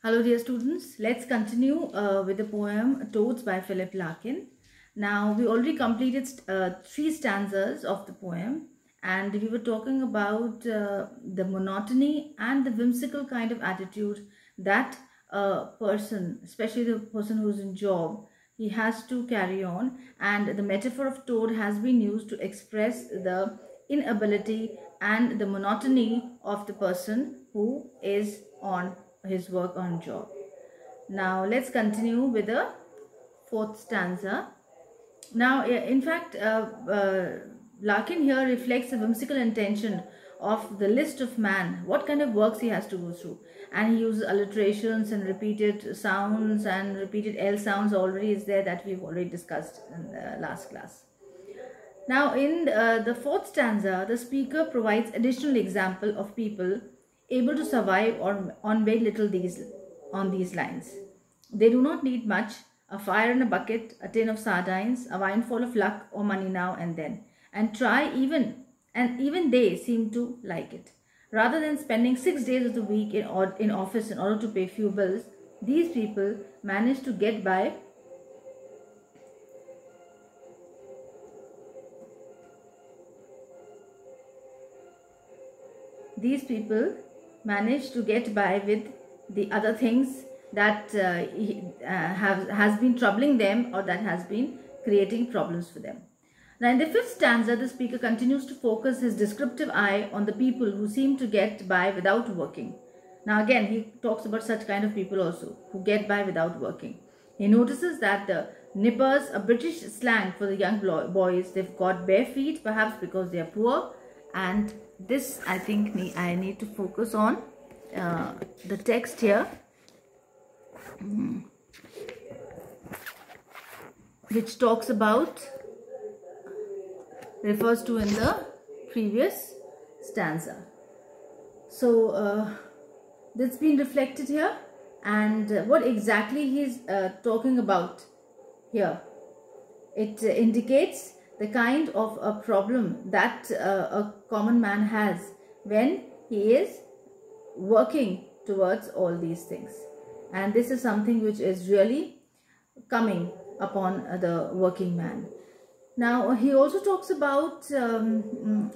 Hello dear students, let's continue with the poem Toads by Philip Larkin. Now we already completed three stanzas of the poem and we were talking about the monotony and the whimsical kind of attitude that a person, especially the person who's in job, he has to carry on, and the metaphor of toad has been used to express the inability and the monotony of the person who is on his work on job. Now let's continue with the fourth stanza. Now in fact Larkin here reflects the whimsical intention of the list of man, what kind of works he has to go through, and he uses alliterations and repeated sounds, and repeated L sounds already is there that we've already discussed in the last class. Now in the fourth stanza, the speaker provides additional example of people able to survive on very little on these lines. They do not need much: a fire in a bucket, a tin of sardines, a wineful of luck or money now and then, and even they seem to like it. Rather than spending 6 days of the week in office in order to pay few bills, these people manage to get by with the other things that has been troubling them, or that has been creating problems for them. Now in the fifth stanza, the speaker continues to focus his descriptive eye on the people who seem to get by without working. Now again, he talks about such kind of people also, who get by without working. He notices that the nippers, a British slang for the young boys, they've got bare feet, perhaps because they are poor. And this, I think, I need to focus on the text here, which talks about, refers to in the previous stanza. So that's been reflected here, and what exactly he's talking about here, it indicates the kind of a problem that a common man has when he is working towards all these things. And this is something which is really coming upon the working man. Now he also talks about, the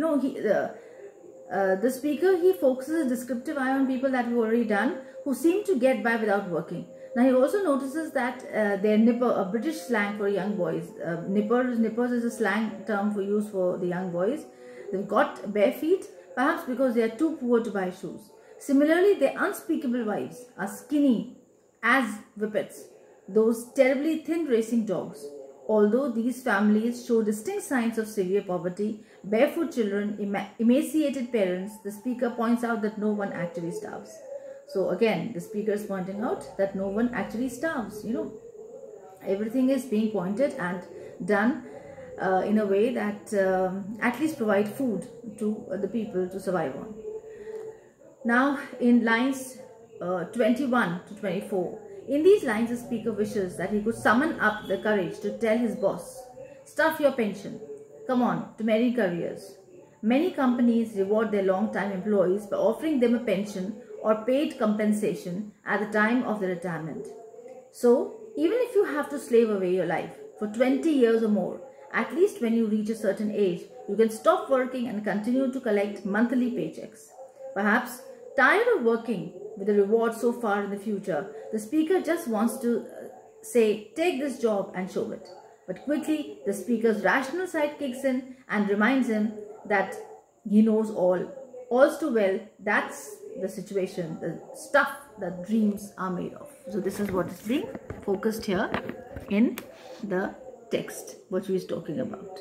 speaker, he focuses a descriptive eye on people that we've already done, who seem to get by without working. Now he also notices that their nipper, a British slang for young boys, nippers is a slang term for use for the young boys. They've got bare feet, perhaps because they are too poor to buy shoes. Similarly, their unspeakable wives are skinny as whippets, those terribly thin racing dogs. Although these families show distinct signs of severe poverty, barefoot children, emaciated parents, the speaker points out that no one actually starves. So again, the speaker is pointing out that no one actually starves. Everything is being pointed and done in a way that at least provide food to the people to survive on. Now in lines 21 to 24, in these lines the speaker wishes that he could summon up the courage to tell his boss, "Stuff your pension, come on to many careers." Many companies reward their long-time employees by offering them a pension or paid compensation at the time of their retirement. So even if you have to slave away your life for 20 years or more, at least when you reach a certain age, you can stop working and continue to collect monthly paychecks. Perhaps tired of working with the reward so far in the future, the speaker just wants to say, "Take this job and show it." But quickly the speaker's rational side kicks in and reminds him that he knows all's too well. That's the situation, the stuff that dreams are made of. So this is what is being focused here in the text, what he is talking about.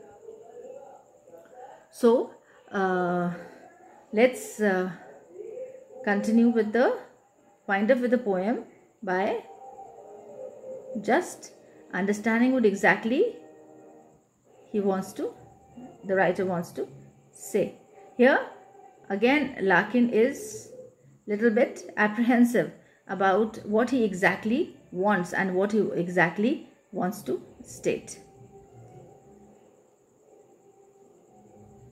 So let's continue with wind up with the poem by just understanding what exactly the writer wants to say. Here again, Larkin is little bit apprehensive about what he exactly wants and what he exactly wants to state.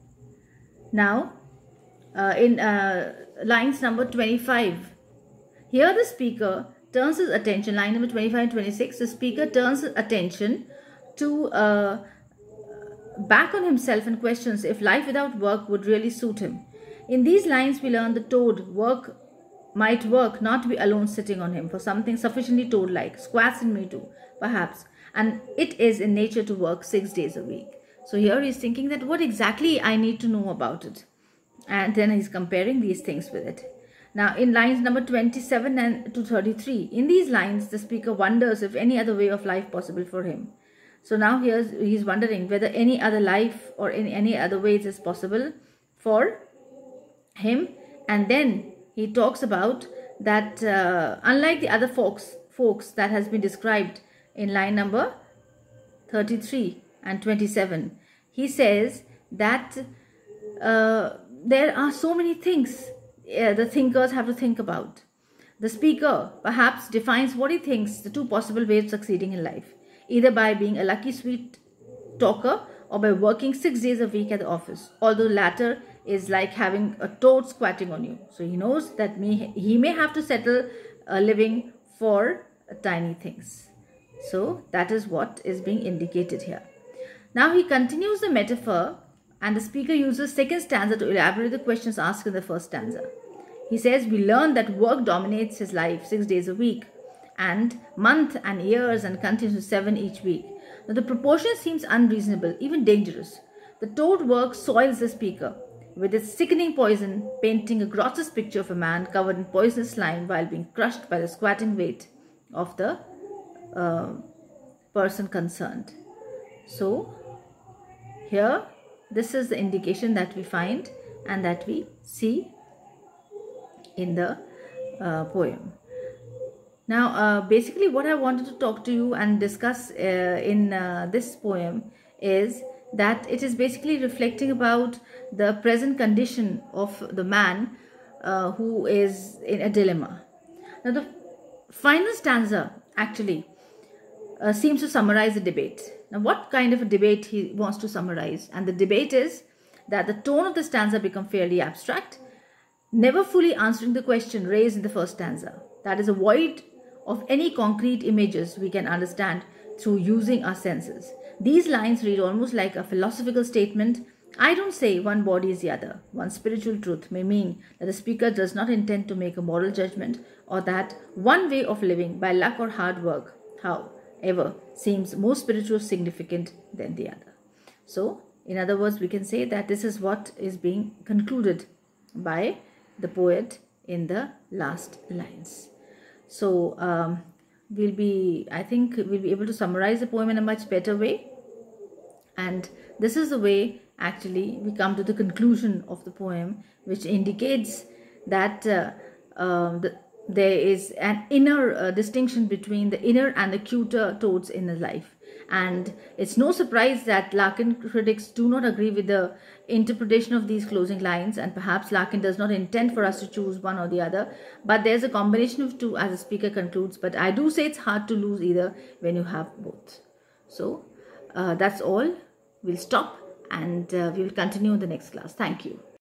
Now in lines number 25, Here the speaker turns his attention, line number 25 and 26, the speaker turns his attention to back on himself and questions if life without work would really suit him. In these lines, we learn the toad might work not to be alone sitting on him for something sufficiently toad-like, squats in me too, perhaps, and it is in nature to work 6 days a week. So here he's thinking that what exactly I need to know about it, and then he's comparing these things with it. Now in lines number 27 and to 33, in these lines the speaker wonders if any other way of life possible for him. So now he's wondering whether any other life or any other ways is possible for him. And then he talks about that unlike the other folks that has been described in line number 33 and 27, he says that there are so many things the thinkers have to think about. The speaker perhaps defines what he thinks the two possible ways of succeeding in life, either by being a lucky sweet talker or by working 6 days a week at the office, although the latter is like having a toad squatting on you. So he knows that he may have to settle a living for tiny things. So that is what is being indicated here. Now he continues the metaphor, and the speaker uses second stanza to elaborate the questions asked in the first stanza. He says, we learn that work dominates his life 6 days a week, and month and years, and continues to 7 each week. Now the proportion seems unreasonable, even dangerous. The toad work soils the speaker with its sickening poison, painting a grotesque picture of a man covered in poisonous slime while being crushed by the squatting weight of the person concerned. So here, this is the indication that we find and that we see in the poem. Now, basically what I wanted to talk to you and discuss in this poem is that it is basically reflecting about the present condition of the man who is in a dilemma. Now, the final stanza actually seems to summarize the debate. Now, what kind of a debate he wants to summarize? And the debate is that the tone of the stanza becomes fairly abstract, never fully answering the question raised in the first stanza. That is a void of any concrete images we can understand through using our senses. These lines read almost like a philosophical statement. I don't say one body is the other. One spiritual truth may mean that the speaker does not intend to make a moral judgment, or that one way of living by luck or hard work, however, seems more spiritual significant than the other. So, in other words, we can say that this is what is being concluded by the poet in the last lines. So, I think we'll be able to summarize the poem in a much better way. And this is the way actually we come to the conclusion of the poem, which indicates that there is an inner distinction between the inner and the cuter toads in his life. And it's no surprise that Larkin critics do not agree with the interpretation of these closing lines, and perhaps Larkin does not intend for us to choose one or the other, but there's a combination of two, as the speaker concludes. But I do say it's hard to lose either when you have both. So that's all. We'll stop and we will continue in the next class. Thank you.